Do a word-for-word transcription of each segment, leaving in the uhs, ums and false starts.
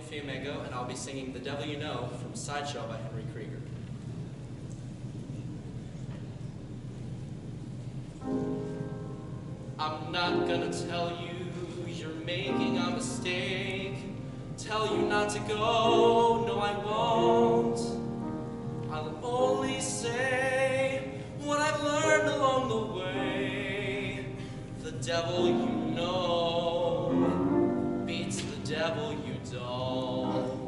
Fiamengo, and I'll be singing The Devil You Know from Sideshow by Henry Krieger. I'm not gonna tell you you're making a mistake, tell you not to go, no I won't. I'll only say what I've learned along the way. The devil you know beats the devil you don't.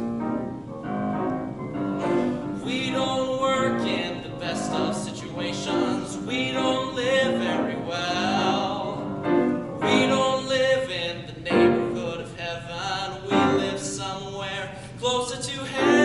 We don't work in the best of situations, we don't live very well. We don't live in the neighborhood of heaven, we live somewhere closer to hell.